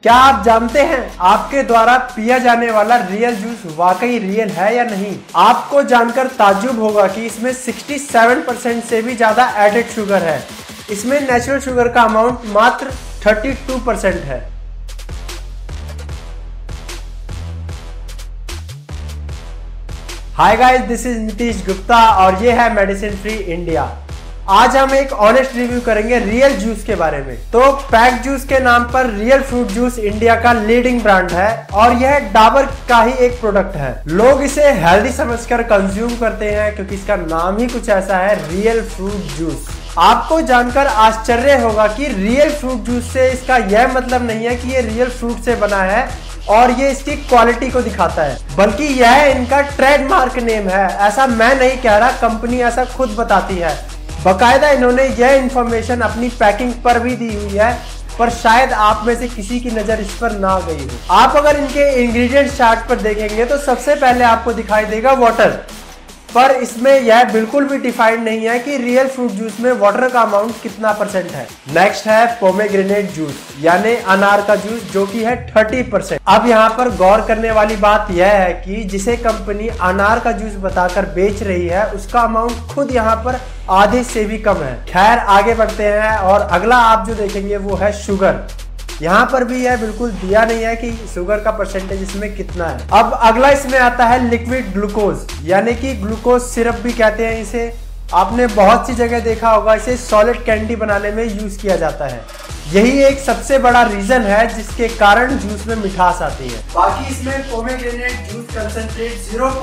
क्या आप जानते हैं आपके द्वारा पिया जाने वाला रियल जूस वाकई रियल है या नहीं? आपको जानकर ताज्जुब होगा कि इसमें 67% से भी ज्यादा एडेड शुगर है। इसमें नेचुरल शुगर का अमाउंट मात्र 32% है। Hi guys, this is Nitish Gupta और ये है मेडिसिन फ्री इंडिया। आज हम एक ऑनेस्ट रिव्यू करेंगे रियल जूस के बारे में। तो पैक जूस के नाम पर रियल फ्रूट जूस इंडिया का लीडिंग ब्रांड है और यह डाबर का ही एक प्रोडक्ट है। लोग इसे हेल्दी समझकर कंज्यूम करते हैं क्योंकि इसका नाम ही कुछ ऐसा है, रियल फ्रूट जूस। आपको जानकर आश्चर्य होगा कि रियल फ्रूट जूस से इसका यह मतलब नहीं है कि ये रियल फ्रूट से बना है और ये इसकी क्वालिटी को दिखाता है, बल्कि यह इनका ट्रेडमार्क नेम है। ऐसा मैं नहीं कह रहा, कंपनी ऐसा खुद बताती है। बकायदा इन्होंने यह इंफॉर्मेशन अपनी पैकिंग पर भी दी हुई है, पर शायद आप में से किसी की नजर इस पर ना गई हो। आप अगर इनके इंग्रेडिएंट चार्ट पर देखेंगे तो सबसे पहले आपको दिखाई देगा वाटर, पर इसमें यह बिल्कुल भी डिफाइंड नहीं है कि रियल फ्रूट जूस में वाटर का अमाउंट कितना % है। नेक्स्ट है पोमेग्रेनेट जूस यानी अनार का जूस, जो कि है 30%। अब यहाँ पर गौर करने वाली बात यह है कि जिसे कंपनी अनार का जूस बताकर बेच रही है उसका अमाउंट खुद यहाँ पर आधे से भी कम है। खैर, आगे बढ़ते हैं और अगला आप जो देखेंगे वो है शुगर। यहाँ पर भी यह बिल्कुल दिया नहीं है कि शुगर का परसेंटेज इसमें कितना है। अब अगला इसमें आता है लिक्विड ग्लूकोज यानी कि ग्लूकोज सिरप भी कहते हैं इसे। आपने बहुत सी जगह देखा होगा, इसे सॉलिड कैंडी बनाने में यूज किया जाता है। यही एक सबसे बड़ा रीजन है जिसके कारण जूस में मिठास आती है। बाकी इसमें पोमेग्रेनेट जूस कंसंट्रेट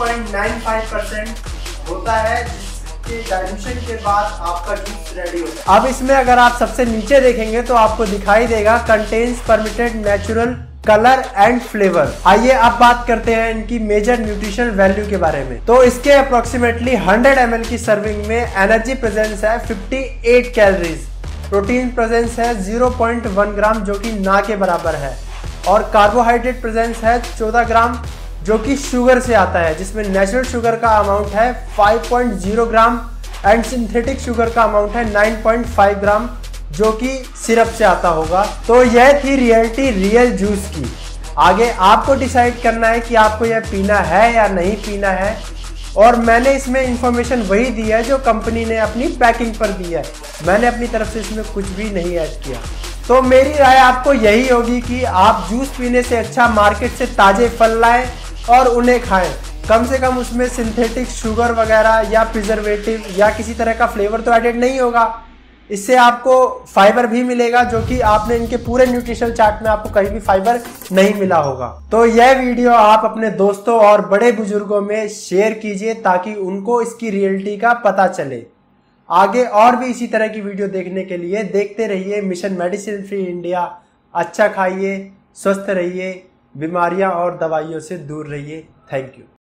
0.95% होता है, डाइल्यूशन के बाद आपका जूस रेडी होता है। अब इसमें अगर आप सबसे नीचे देखेंगे तो आपको दिखाई देगा contains permitted natural colour and flavour. आइए अब बात करते हैं इनकी मेजर न्यूट्रिशनल वैल्यू के बारे में। तो इसके अप्रोक्सीमेटली 100 ml की सर्विंग में एनर्जी प्रेजेंस है 58 कैलोरीज, प्रोटीन प्रेजेंस है 0.1 ग्राम जो कि ना के बराबर है, और कार्बोहाइड्रेट प्रेजेंस है 14 ग्राम जो कि शुगर से आता है, जिसमें नेचुरल शुगर का अमाउंट है 5.0 ग्राम एंड सिंथेटिक शुगर का अमाउंट है 9.5 ग्राम जो कि सिरप से आता होगा। तो यह थी रियलिटी रियल जूस की। आगे आपको डिसाइड करना है कि आपको यह पीना है या नहीं पीना है, और मैंने इसमें इंफॉर्मेशन वही दी है जो कंपनी ने अपनी पैकिंग पर दी है। मैंने अपनी तरफ से इसमें कुछ भी नहीं ऐड किया। तो मेरी राय आपको यही होगी कि आप जूस पीने से अच्छा मार्केट से ताजे फल लाएं और उन्हें खाएं। कम से कम उसमें सिंथेटिक शुगर वगैरह या प्रिजर्वेटिव या किसी तरह का फ्लेवर तो एडेड नहीं होगा। इससे आपको फाइबर भी मिलेगा, जो कि आपने इनके पूरे न्यूट्रिशनल चार्ट में आपको कहीं भी फाइबर नहीं मिला होगा। तो यह वीडियो आप अपने दोस्तों और बड़े बुजुर्गों में शेयर कीजिए ताकि उनको इसकी रियलिटी का पता चले। आगे और भी इसी तरह की वीडियो देखने के लिए देखते रहिए मिशन मेडिसिन फ्री इंडिया। अच्छा खाइए, स्वस्थ रहिए, बीमारियां और दवाइयों से दूर रहिए। Thank you.